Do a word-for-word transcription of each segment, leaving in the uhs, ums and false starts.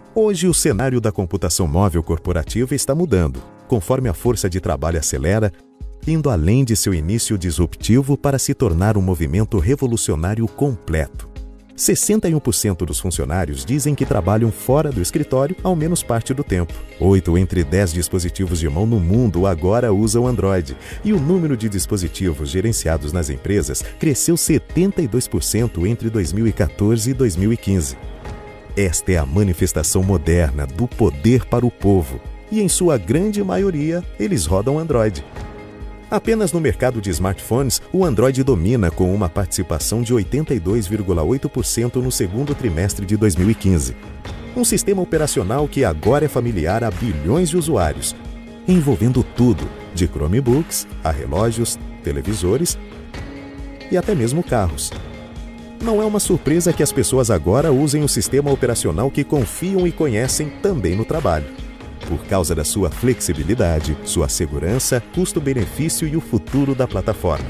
Hoje, o cenário da computação móvel corporativa está mudando, conforme a força de trabalho acelera, indo além de seu início disruptivo para se tornar um movimento revolucionário completo. sessenta e um por cento dos funcionários dizem que trabalham fora do escritório ao menos parte do tempo. Oito entre dez dispositivos de mão no mundo agora usam Android, e o número de dispositivos gerenciados nas empresas cresceu setenta e dois por cento entre dois mil e quatorze e dois mil e quinze. Esta é a manifestação moderna do poder para o povo, e em sua grande maioria, eles rodam Android. Apenas no mercado de smartphones, o Android domina com uma participação de oitenta e dois vírgula oito por cento no segundo trimestre de dois mil e quinze. Um sistema operacional que agora é familiar a bilhões de usuários, envolvendo tudo, de Chromebooks a relógios, televisores e até mesmo carros. Não é uma surpresa que as pessoas agora usem o sistema operacional que confiam e conhecem também no trabalho, por causa da sua flexibilidade, sua segurança, custo-benefício e o futuro da plataforma.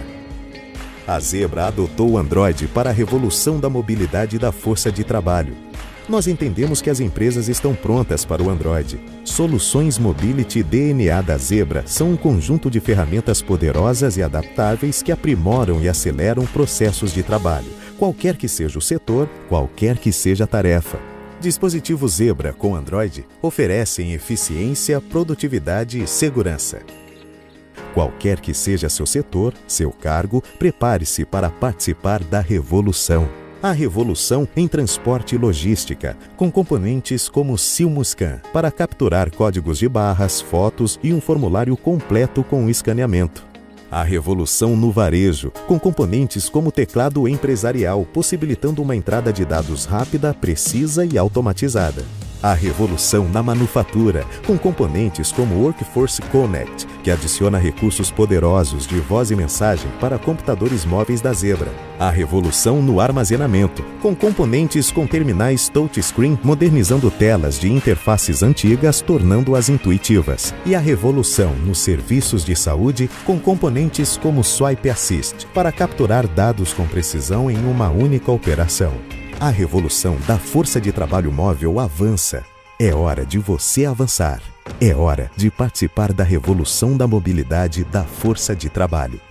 A Zebra adotou o Android para a revolução da mobilidade e da força de trabalho. Nós entendemos que as empresas estão prontas para o Android. Soluções Mobility D N A da Zebra são um conjunto de ferramentas poderosas e adaptáveis que aprimoram e aceleram processos de trabalho, qualquer que seja o setor, qualquer que seja a tarefa. Dispositivos Zebra com Android oferecem eficiência, produtividade e segurança. Qualquer que seja seu setor, seu cargo, prepare-se para participar da revolução. A revolução em transporte e logística, com componentes como Silmuscan, para capturar códigos de barras, fotos e um formulário completo com escaneamento. A revolução no varejo, com componentes como teclado empresarial, possibilitando uma entrada de dados rápida, precisa e automatizada. A revolução na manufatura, com componentes como Workforce Connect, que adiciona recursos poderosos de voz e mensagem para computadores móveis da Zebra. A revolução no armazenamento, com componentes com terminais touchscreen, modernizando telas de interfaces antigas, tornando-as intuitivas. E a revolução nos serviços de saúde, com componentes como Swipe Assist, para capturar dados com precisão em uma única operação. A revolução da força de trabalho móvel avança. É hora de você avançar. É hora de participar da revolução da mobilidade da força de trabalho.